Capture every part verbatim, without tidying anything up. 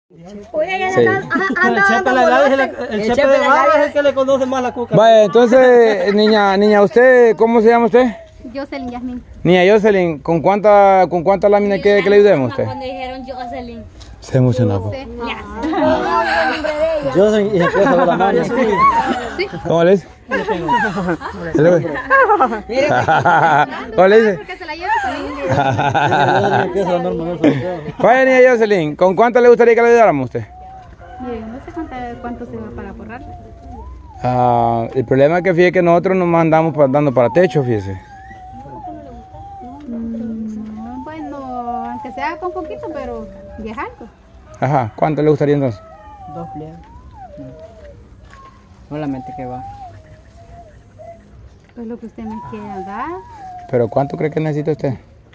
Sí. El chepe de barra es el que le conoce más la cuca. Vaya, entonces, niña, niña, ¿usted cómo se llama usted? Jocelyn Yasmin. Niña Jocelyn, ¿con cuánta, con cuánta lámina quiere que le ayudemos a usted? Cuando dijeron Jocelyn. Se emocionó. Jocelyn y empieza con la mano. ¿Cómo le dice? ¿Cómo le dice? Vaya, niña Jocelyn, ¿con cuánto le gustaría que le ayudáramos a usted? No sé cuánto, cuánto se va para forrar. Ah, el problema es que fíjese que nosotros nos mandamos para, dando para techo, fíjese. Mm, bueno, aunque sea con poquito, pero es algo. Ajá, ¿cuánto le gustaría entonces? Dos pliegos. No. Solamente que va. Pues lo que usted me quiera dar. ¿Pero cuánto cree que necesita usted?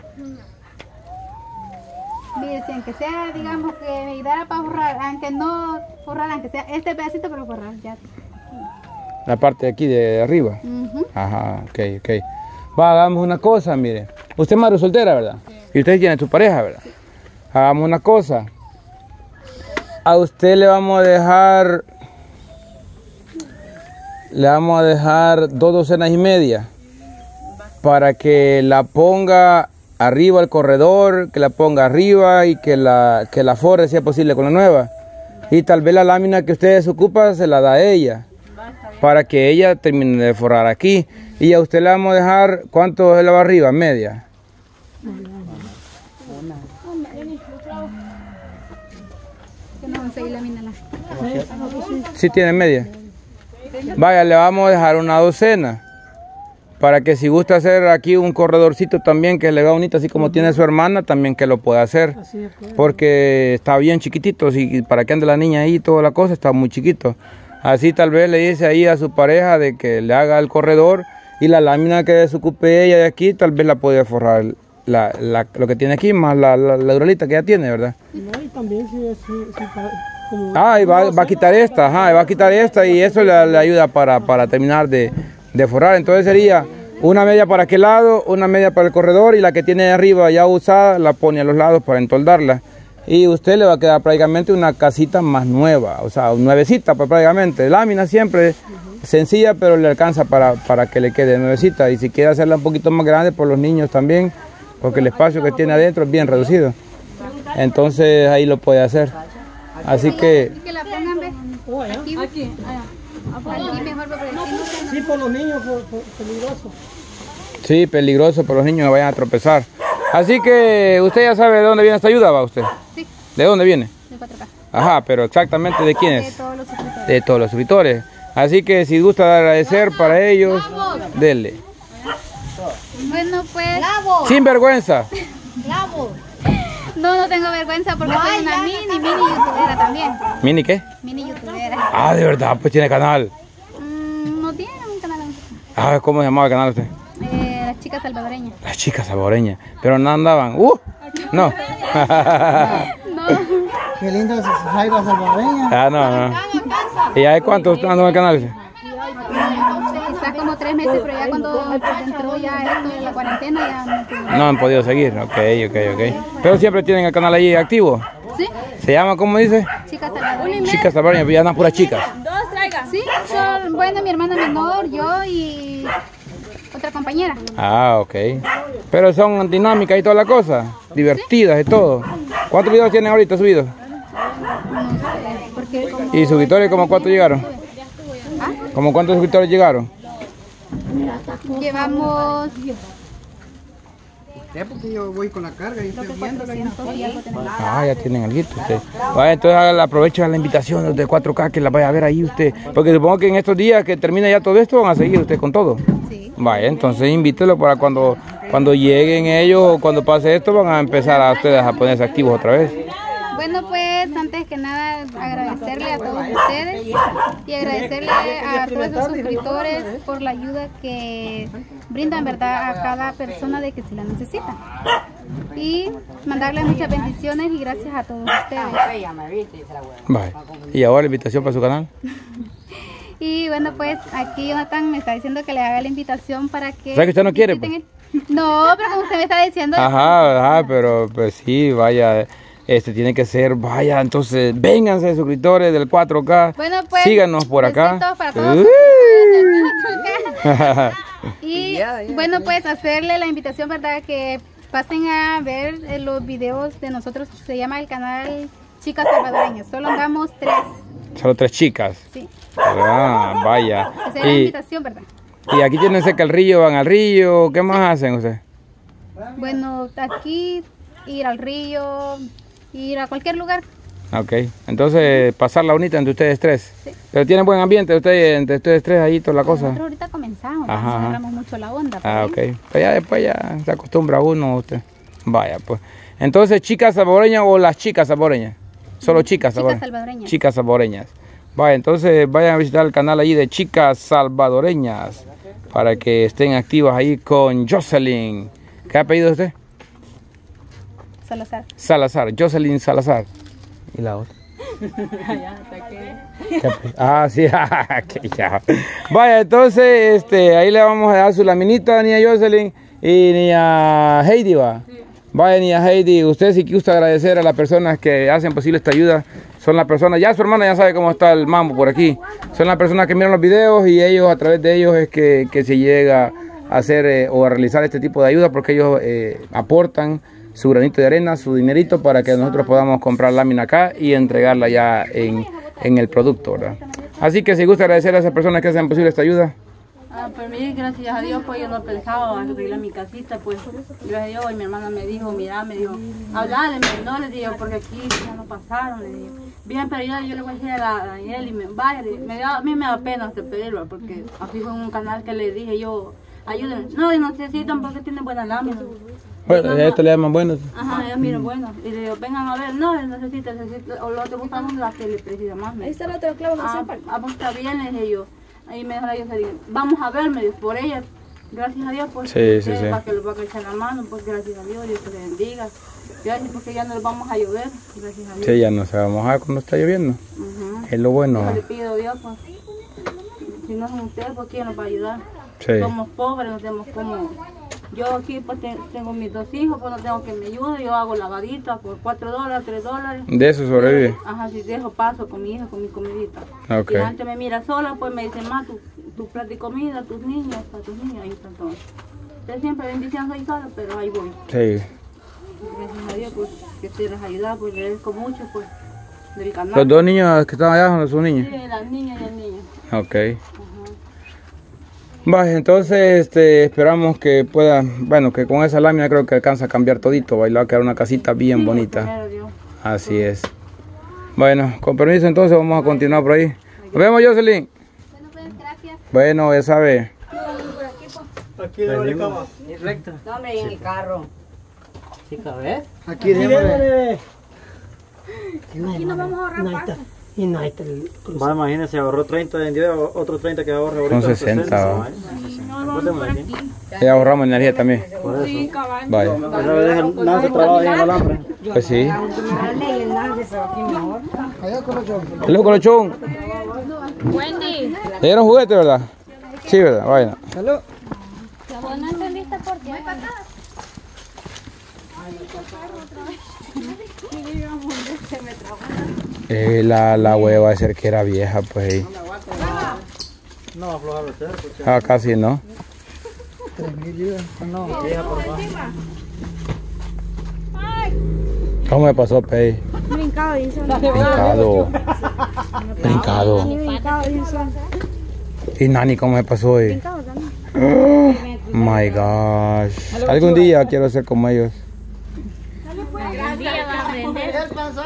Mire, si aunque sea, digamos que me ayudara para forrar, aunque no forrar, aunque sea este pedacito, pero forrar ya. La parte de aquí de arriba. Uh-huh. Ajá, ok, ok. Va, hagamos una cosa, mire. Usted es madre soltera, ¿verdad? Sí. Y usted tiene su pareja, ¿verdad? Sí. Hagamos una cosa. A usted le vamos a dejar... Le vamos a dejar dos docenas y media. Para que la ponga arriba al corredor, que la ponga arriba y que la, que la forre si es posible con la nueva. Y tal vez la lámina que usted desocupa se la da a ella. Para que ella termine de forrar aquí. Y a usted le vamos a dejar, ¿cuánto es la va arriba? ¿Media? Sí tiene media. Vaya, le vamos a dejar una docena. Para que si gusta hacer aquí un corredorcito también que le va bonito, así como tiene su hermana, también que lo pueda hacer. Porque está bien chiquitito, y para que ande la niña ahí, toda la cosa está muy chiquito. Así tal vez le dice ahí a su pareja de que le haga el corredor y la lámina que desocupe ella de aquí, tal vez la puede forrar la, la, lo que tiene aquí, más la, la, la duralita que ya tiene, ¿verdad? No, y también si es... Si, si, como ah, y va, va a quitar esta, ajá, va a quitar esta y eso le, le ayuda para, para terminar de, de forrar. Entonces sería una media para aquel lado, una media para el corredor y la que tiene de arriba ya usada la pone a los lados para entoldarla. Y usted le va a quedar prácticamente una casita más nueva, o sea, nuevecita pues, prácticamente. Lámina siempre uh-huh. sencilla, pero le alcanza para, para que le quede nuevecita. Y si quiere hacerla un poquito más grande por los niños también, porque el espacio que tiene adentro es bien reducido. Entonces ahí lo puede hacer. Así que... que la pongan, ¿ves? Aquí, aquí, aquí mejor para sí, por los niños, por, por, peligroso. Sí, peligroso, por los niños que vayan a tropezar. Así que usted ya sabe de dónde viene esta ayuda, ¿va usted? Sí. ¿De dónde viene? De cuatro K. Ajá, pero exactamente de quiénes? De todos los suscriptores. De todos los suscriptores. Así que si gusta agradecer para ellos, denle. Bueno, pues... Sin vergüenza. No, no tengo vergüenza porque soy una mini, mini youtubera también. ¿Mini qué? Mini youtubera. Ah, de verdad, pues tiene canal. Mm, no tiene un canal. Ah, ¿cómo se llamaba el canal usted? Eh, las chicas salvadoreñas. Las chicas salvadoreñas. Pero no andaban. ¡Uh! No. No. Qué linda es Jaira salvadoreña. Ah, no, no. ¿Y ya de cuánto andan en el canal? Quizás como tres meses, pero ya cuando entró ya esto de la cuarentena ya no, no han podido seguir. Ok, ok, ok. Pero siempre tienen el canal ahí activo. Sí. ¿Se llama, cómo dice? Chicas salvadoreñas. Chicas salvadoreñas, ya andan puras chicas. Dos traigan. Sí, son, bueno, mi hermana menor, yo y otra compañera. Ah, ok. Pero son dinámicas y toda la cosa. Divertidas y todo. ¿Cuántos videos tienen ahorita subidos? No sé, porque como... ¿Y suscriptores como cuántos llegaron? ¿Ah? ¿Como cuántos suscriptores llegaron? Llevamos... Porque yo voy con la carga y estoy viendo. Ah, ya tienen algo usted. Vaya, entonces aprovecha la invitación de cuatro K que la vaya a ver ahí usted. Porque supongo que en estos días que termine ya todo esto van a seguir usted con todo. Sí. Vaya, entonces invítelo para cuando, cuando lleguen ellos o cuando pase esto van a empezar a ustedes a ponerse activos otra vez. Bueno, pues antes que nada agradecerle a todos ustedes y agradecerle a todos los suscriptores por la ayuda que brindan, ¿verdad?, a cada persona de que se la necesita. Y mandarles muchas bendiciones y gracias a todos ustedes. Vale. ¿Y ahora la invitación para su canal? Y bueno, pues aquí Jonathan me está diciendo que le haga la invitación para que... O sea que usted no quiere, pues. No, pero como usted me está diciendo... Ajá, ajá, pero pues sí, vaya... Este tiene que ser, vaya, entonces, vénganse suscriptores del cuatro K. Bueno, pues, síganos por acá. Para todos Uy. Y bueno, pues hacerle la invitación, ¿verdad? Que pasen a ver eh, los videos de nosotros. Se llama el canal Chicas Salvadoreñas. Solo andamos tres. Solo tres chicas. Sí. Ah, vaya. Hacer la Y, invitación, ¿verdad? y aquí tienen cerca el río, van al río. ¿Qué más hacen ustedes? Bueno, aquí ir al río, ir a cualquier lugar. Ok, entonces pasar la bonita entre ustedes tres. Sí. Pero tienen buen ambiente ustedes, entre ustedes tres ahí, toda la cosa. Nosotros ahorita comenzamos, Ajá, nos ajá. agarramos mucho la onda. Ah, pues, ok. Pues ya después ya se acostumbra uno usted. Vaya, pues. Entonces, chicas salvadoreñas o las chicas salvadoreñas. Solo chicas Chicas salvadoreñas. salvadoreñas. Chicas salvadoreñas. Vaya, entonces vayan a visitar el canal ahí de Chicas Salvadoreñas para que estén activas ahí con Jocelyn. ¿Qué apellido es usted? Salazar. Salazar, Jocelyn Salazar. ¿Y la otra? ¿Qué ape- Ah, sí, que ya. Vaya, entonces, este, ahí le vamos a dar su laminita a niña Jocelyn y niña Heidi, va. Vaya, niña Heidi, usted si gusta agradecer a las personas que hacen posible esta ayuda. Son las personas, ya su hermana ya sabe cómo está el mambo por aquí. Son las personas que miran los videos y ellos, a través de ellos es que, que se llega a hacer eh, o a realizar este tipo de ayuda, porque ellos eh, aportan su granito de arena, su dinerito, para que nosotros podamos comprar lámina acá y entregarla ya en, en el producto, ¿verdad? Así que si gusta agradecer a esas personas que hacen posible esta ayuda. Ah, pues mire, gracias a Dios, pues yo no pensaba arreglar mi casita, pues gracias a Dios, y mi hermana me dijo, mira, me dijo, hablale, no le digo, porque aquí ya no pasaron, le digo. Bien, pero yo, yo le voy a decir a la- a Daniel y me vaya, le- me da, a mí me da pena hasta pedirlo, porque así fue en un canal que le dije yo, ayúdenme. No, y no necesitan porque tienen buena lámina. Bueno, a esto le llaman bueno. Ajá, ya miren, bueno, y le digo, vengan a ver, no, necesita, necesita, o lo te buscan la que le precisa más. Ahí está el otro clavo, ah, ah, pues está bien, le dije yo. Ahí me dijo la Jocelyn, vamos a ver, me dijo, por ella, gracias a Dios, pues, Sí, sí, eh, sí. para que los va a echar la mano, pues gracias a Dios, Dios te le bendiga. Gracias, porque ya no les vamos a llover, gracias a Dios. Sí, ya no se va a mojar cuando está lloviendo. Ujú. Es lo bueno. Yo le pido a Dios, pues, si no son ustedes, pues quién nos va a ayudar. Sí. Somos pobres, no tenemos como... Yo aquí pues te- tengo mis dos hijos, pues no tengo que me ayude, yo hago lavaditas por cuatro dólares, tres dólares. De eso sobrevive. Ajá, si dejo paso con mi hija, con mi comidita. Ok. Y antes me mira sola, pues me dice, ma, tu, tu plato de comida, tus niños, para tus niños, ahí están todos. Yo siempre bendición soy sola, pero ahí voy. Sí. Gracias a Dios, pues, que te les ayuda, pues le agradezco mucho, pues, del canal. Los dos niños que están allá son sus niños. Sí, las niñas y el niño. Ok. Vaya, entonces este, esperamos que pueda, bueno, que con esa lámina creo que alcanza a cambiar todito, va, y le va a quedar una casita bien Sí, bonita. primero Dios. Así es. Bueno, con permiso entonces vamos a continuar por ahí. Nos vemos, Jocelyn. Bueno, pues gracias. Bueno, ya sabe. Aquí de la cama. Recto. Dame en el carro. Chica, ¿ves? Aquí de Aquí nos vamos a ahorrar paso. Y no hay el Va, imagínese, ahorró treinta, vendió otro treinta que ahorra ahorita. Son sesenta. ¿va? No, vamos por aquí. Ya ahorramos energía también. Por eso. Sí, cabal. Vaya. Esa vez deja el Nance trabaja ahí en el alambre. Pues sí. El loco colochón. Wendy. ¿Te dieron juguete, verdad? Sí, verdad. Vaya. Salud. ¿Vos no entendiste por qué? Eh, la, la hueva de ser que era vieja, pues ahí. No, aflojar usted, porque Ah, casi no. no, vieja por abajo. ¿Cómo me pasó, Pei? Brincado, dice. Brincado. Brincado. Brincado, dice. ¿Y Nani cómo me pasó hoy? Oh my gosh. Algún día quiero ser como ellos. Un día va a aprender.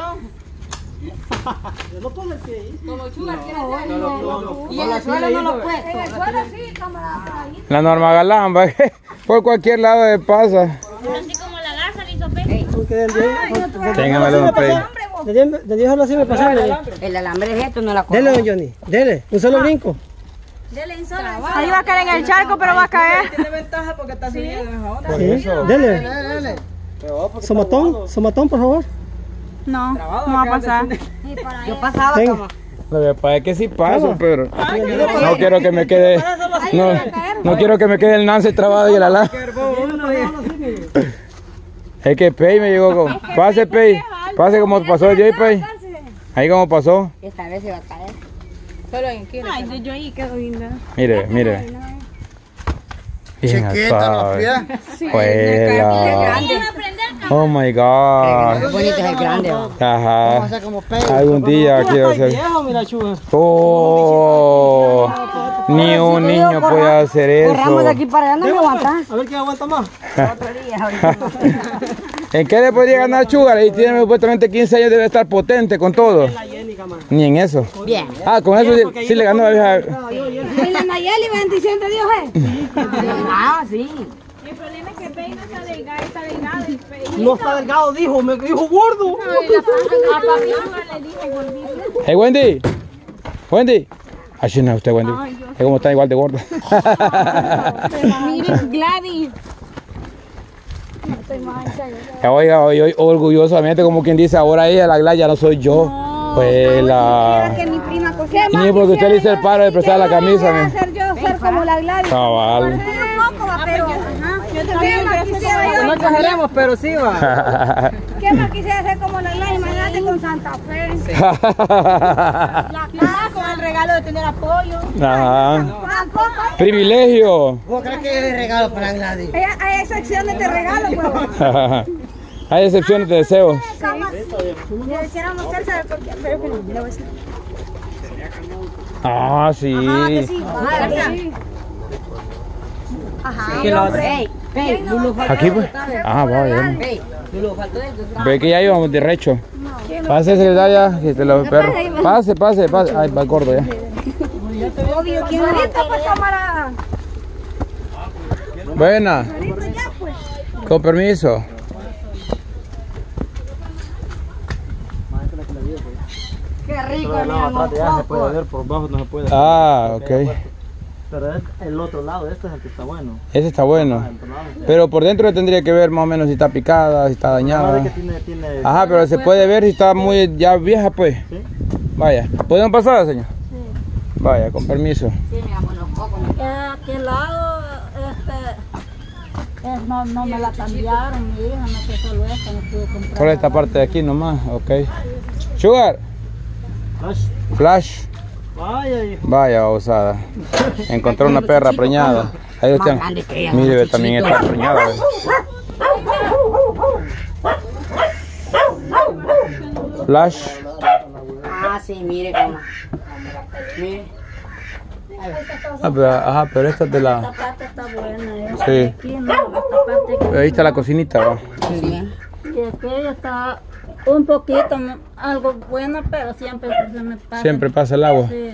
Y en el suelo no lo puedes. La Norma Galán, va, por cualquier lado de pasa. Así como la garza le hizo pe. Porque del día, Téngamelo, don Pei. de Dios así me pasaron. El alambre es esto, no la Dele, don Johnny, dele, un solo brinco. Ahí va a caer en el charco, pero va a caer. Por eso. Dele. Somatón, somatón, por favor. No, no va a pasar. Yo pasaba Ten. como... Lo que pasa es que sí paso, pero no quiero que me quede, no, no quiero que me quede el Nance trabado y el alá. Es que Pei me llegó con, pase Pei, Pase como pasó el J P. Ahí como pasó. Esta vez se va a caer. Solo en kilo. Ay, yo ahí quedo linda. Mire, mire. Bien Chiquita, ¿no? asado. Sí. Juela. Oh my God. Qué bonito es el grande. ¿va? Ajá. Vamos a hacer como pelo. Algún día quiero hacer. Viejo, mira, chuga. Oh, ni un niño puede hacer Corramos de eso. aquí para allá, no me aguantas. A ver quién aguanta más. Otro día, ahorita. ¿En qué le podría ganar Sugar? Ahí tiene supuestamente quince años, debe estar potente con todo. La Yénica, man. Ni en eso. Bien. Ah, con eso sí, sí le ganó a la vieja. ¿Y la Nayeli, bendición de Dios, eh? Ah, sí. El problema es que Pei no está delgada, está delgada. y Pei- No está delgado, dijo, me dijo gordo. Ay, la panza, a Fabiola le dije gordita. Hey, Wendy. Wendy. Así no es usted, Wendy. Es como está igual de gorda. Miren, Gladys. Oiga, hoy orgullosamente, como quien dice, ahora ella, la Glaya, no soy yo. Pues la... Que mi prima cocina. Y ni porque usted le hizo el paro de prestar la camisa. me- Ser yo, ser como la Gladys. Cabal. Un poco, va, pero. Ajá. Yo también más quisiera yo. No exageremos, pero sí va. ¿Qué más quisiera ser como la Gladys? Imagínate con Santa Fe. La casa, con el regalo de tener apoyo. Ajá. Tampoco. Privilegio. ¿Vos crees que es regalo para Gladys? Hay, hay excepciones de regalo, huevón. Hay excepciones de deseos. Le hiciéramos salsa, porque, pero que no, le voy a decir. Ah, sí. Ah, que sí. Ah, sí. Ajá. Que lo Ey, ey, Lulu faltó. Aquí pues. Ah, vaya. Ey, Lulu faltó de tu Ve que ya íbamos derecho. Pase, secretaria, que te lo perro. Pase, pase, pase. Ay, va gordo ya. Obvio, ¿quién ahorita pues cámara? Buena. Ahorita ya pues. Con permiso. Qué rico, Pero mi no, amor. atrás ya se puede ver, por abajo no se puede. Ah, ok. Pero es el otro lado, este es el que está bueno. Ese está bueno. Pero por dentro tendría que ver más o menos si está picada, si está Ah, dañada. que tiene, tiene... Ajá, pero se puede ver si está muy ya vieja pues. Sí. Vaya. ¿Podemos pasar, señor? Vaya, con permiso. Sí, mi amor, los pocos. ¿Qué lado? Este, eh, no, no me la cambiaron, mi hija, no sé solo esta, no pude comprar. Solo esta parte de aquí nomás, ok. Sugar, Flash. Flash. Vaya, hijo. Vaya, babosada. Encontré una perra preñada. Ahí Más está. grande que ella, Mire, más también chiquito. está preñada. ve. Flash. Ah, sí, mire cómo. Mire. Ah, pero, ajá, pero esta es de Esta la... parte está buena, ¿eh? Sí. Aquí no, esta parte Ahí está la cocinita, va. Sí. que, que aquella está un poquito, mm, algo bueno, pero siempre se me pasa. Siempre pasa el agua. Sí.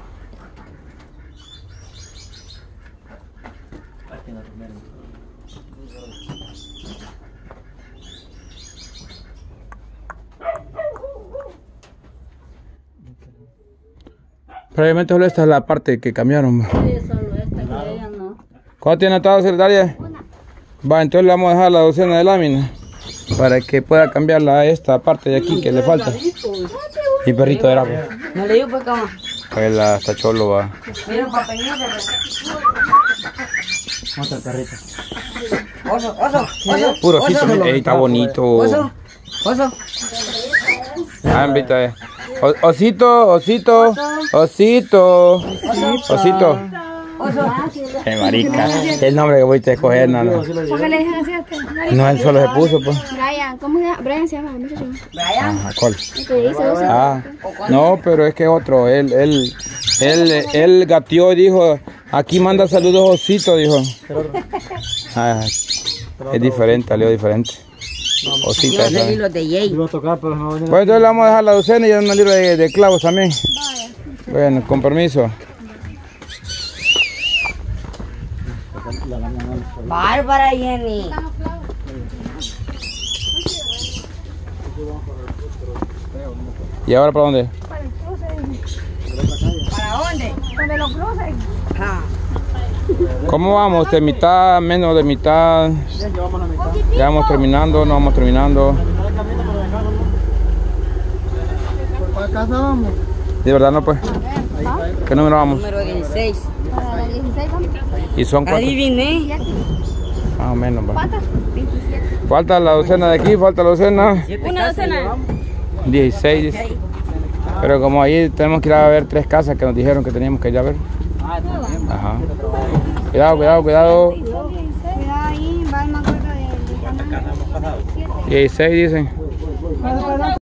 Probablemente solo esta es la parte que cambiaron. va. Sí, solo esta que ella no. ¿Cuánto tiene atado, secretaria? Va, entonces le vamos a dejar la docena de láminas para que pueda cambiarla a esta parte de aquí que le falta. Y perrito de agua. No le digo pues cómo. Pues la está cholo, va. Mira un papelito. Otra perrita. Oso, oso, oso. Puro osito, ey, está bonito. Oso, oso. Ah, invita, eh. O- Osito, osito, osito, osito. Oso. Qué marica. El nombre que voy a escoger, no, no. ¿Por qué le dicen así a usted? No, él solo se puso, pues. Brian, ¿cómo se llama? Brian se llama, muchacho. Ajá, ¿cuál? El que dice eso. Ah, no, pero es que otro. Él, él, él, él gateó y dijo, aquí manda saludos Osito, dijo. Ah, es diferente, salió diferente. Osita. Yo soy ¿sabes? los de Jay. Iba a tocar, pero no venía. Pues entonces le vamos a dejar la docena y una libra de, de clavos también. Bueno, con permiso. Bárbara Jenny. ¿Y ahora para dónde? ¿Para dónde? Donde lo crucen. Ah. ¿Cómo vamos? ¿De mitad, menos de mitad? Ya vamos terminando, no vamos terminando. ¿Para casa vamos? De verdad no pues. ¿Qué número vamos? Número dieciséis. Para la dieciséis, ¿cómo? ¿Y son cuántos? Adiviné. Más o menos. Va. ¿Cuántas? Falta la docena de aquí, falta la docena. Una docena. dieciséis, dice. Pero como ahí tenemos que ir a ver tres casas que nos dijeron que teníamos que ir a ver. Ajá. Cuidado, cuidado, cuidado. Cuidado ahí, va más cerca de... dieciséis dicen.